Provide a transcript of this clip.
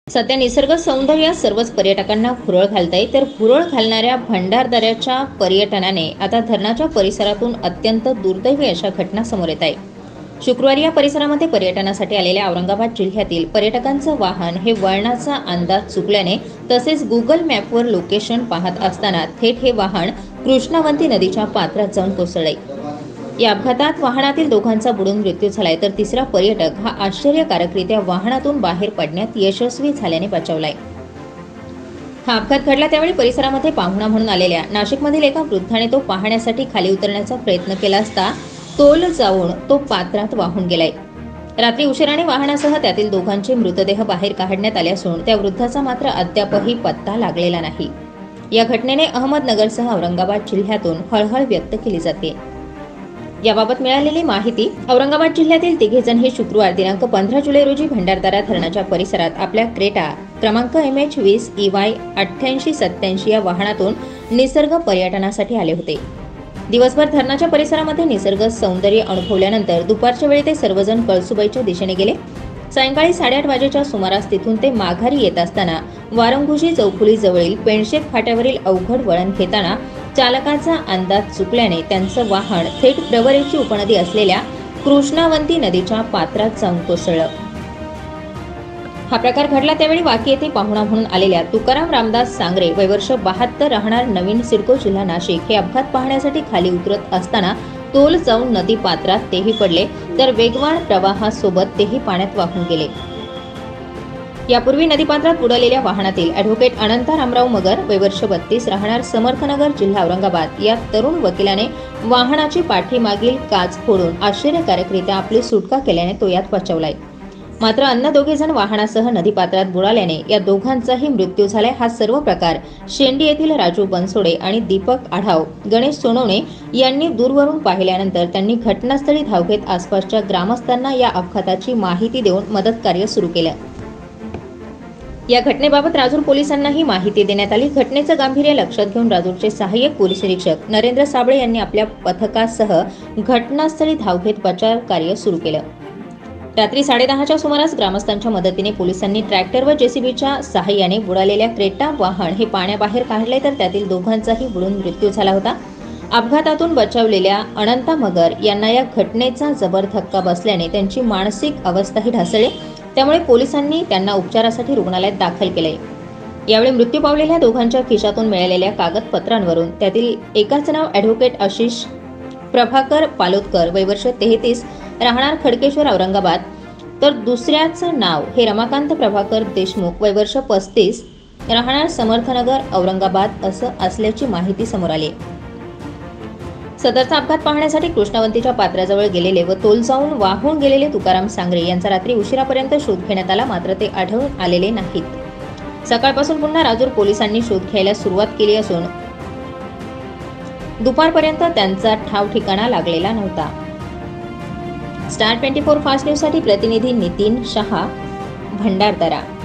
सध्या निसर्ग सौंदर्यात सर्वच पर्यटकांना भुरळ घालतंय, तर भुरळ घालणाऱ्या भंडारदऱ्याच्या पर्यटनाने आता धरणाच्या परिसरातून अत्यंत दुर्दैवी अशा घटना समोर येत आहे. शुक्रवारी या परिसरामध्ये पर्यटनासाठी आलेल्या औरंगाबाद जिल्ह्यातील पर्यटकांचं वाहन हे वळणाचा अंदाज चुकल्याने तसेच गुगल मॅपवर लोकेशन पाहत असताना थेट हे वाहन कृष्णावंती नदीच्या पात्रात जाऊन कोसळले. या अपघातात वाहनातील दोघांचा बुडून मृत्यू झालाय, तर तिसरा पर्यटक हा आश्चर्यकारकरित्या वाहनातून बाहेर पडण्यात यशस्वी झाल्याने बचावलाय. हा अपघात घडला त्यावेळी परिसरामध्ये पाहुणा म्हणून आलेल्या नाशिकमधील एका वृद्धाने तो पाहण्यासाठी खाली उतरण्याचा प्रयत्न केला असता तोल जाऊन तो पात्रात वाहून गेलाय. रात्री उशिराने वाहनासह त्यातील दोघांचे मृतदेह बाहेर काढण्यात आले असून त्या वृद्धाचा मात्र अद्यापही पत्ता लागलेला नाही. या घटनेने अहमदनगरसह औरंगाबाद जिल्ह्यातून हळहळ व्यक्त केली जाते. याबाबत मिळालेली माहिती, औरंगाबाद जिल्ह्यातील तिघेजण हे शुक्रवार दिनांक 15 जुलै रोजी भंडारदरा धरणाच्या परिसरात आपल्या क्रेटा क्रमांक MH20 EY 8887 या वाहनातून निसर्ग पर्यटनासाठी आले होते. दिवसभर धरणाच्या परिसरामध्ये निसर्ग सौंदर्य अनुभवल्यानंतर दुपारच्या वेळी ते सर्वजण कळसुबाईच्या दिशेने गेले. सायंकाळी 8:30 वाजेच्या सुमारास तिथून ते माघारी येत असताना वारंगुजी चौफुली जवळील पेणशेत फाट्यावरील अवघड वळण घेताना चालकाचा अंदाज चुकल्याने त्यांचं वाहन थेट प्रवरेची उपनदी असलेल्या कृष्णावंती नदीच्या पात्रात जाऊन कोसळलं. हा प्रकार घडला त्यावेळी वाकी येथे पाहुणा म्हणून आलेल्या तुकाराम रामदास सांगरे वय वर्ष 72 राहणार नवीन सिडको जिल्हा नाशिक हे अपघात पाहण्यासाठी खाली उतरत असताना तोल जाऊन नदी पात्रात तेही पडले, तर वेगवान प्रवाहासोबत तेही पाण्यात वाहून गेले. यापूर्वी नदीपात्रात बुडालेल्या वाहनातील ॲडव्होकेट अनंता रामराव मगर वय वर्ष 32 राहणार समर्थनगर जिल्हा औरंगाबाद या तरुण वकिलाने वाहनाची पाठीमागील काच फोडून आश्चर्यकारकरित्या आपली सुटका केल्याने तो यात बचावलाय. मात्र अन्य दोघेजण वाहनासह नदीपात्रात बुडाल्याने या दोघांचाही मृत्यू झालाय. हा सर्व प्रकार शेंडी येथील राजू बनसोडे आणि दीपक आढाव गणेश सोनवणे यांनी दूरवरून पाहिल्यानंतर त्यांनी घटनास्थळी धाव घेत आसपासच्या ग्रामस्थांना या अपघाताची माहिती देऊन मदत कार्य सुरू केलं. या घटनेबाबत राजूर पोलिसांनाही माहिती देण्यात आली. घटनेचं गांभीर्य लक्षात घेऊन राजूरचे सहाय्यक पोलीस निरीक्षक नरेंद्र साबळे यांनी आपल्या पथकासह घटनास्थळी धाव घेत बचाव कार्य सुरू केलं. रात्री 10:30च्या सुमारास ग्रामस्थांच्या मदतीने पोलिसांनी ट्रॅक्टर व JCBच्या सहाय्याने बुडालेल्या क्रेटा वाहन हे पाण्याबाहेर काढले, तर त्यातील दोघांचाही बुडून मृत्यू झाला होता. अपघातातून बचावलेल्या अनंता मगर यांना या घटनेचा जबर धक्का बसल्याने त्यांची मानसिक अवस्थाही ढासळली. त्यामुळे पोलिसांनी त्यांना उपचारासाठी रुग्णालयात दाखल केले. यावेळी मृत्यू पावलेल्या दोघांच्या खिशातून मिळालेल्या कागदपत्रांवरून त्यातील एकाचं नाव ॲडव्होकेट आशिष प्रभाकर पालोदकर वय वर्ष 33 राहणार खडकेश्वर औरंगाबाद, तर दुसऱ्याचं नाव हे रमाकांत प्रभाकर देशमुख वय वर्ष 35 राहणार समर्थनगर औरंगाबाद असं असल्याची माहिती समोर आली. सदरचा अपघात पाहण्यासाठी कृष्णावंतीच्या पात्राजवळ गेलेले व तोल जाऊन वाहून गेलेले तुकाराम सांगरे यांचा रात्री उशिरापर्यंत शोध घेण्यात आला, मात्र ते आढळून आलेले नाहीत. सकाळपासून पुन्हा राजूर पोलिसांनी शोध घ्यायला सुरुवात केली असून दुपारपर्यंत त्यांचा ठाव ठिकाणा लागलेला नव्हता. स्टार 24 फास्ट न्यूजसाठी प्रतिनिधी नितीन शहा, भंडारदरा.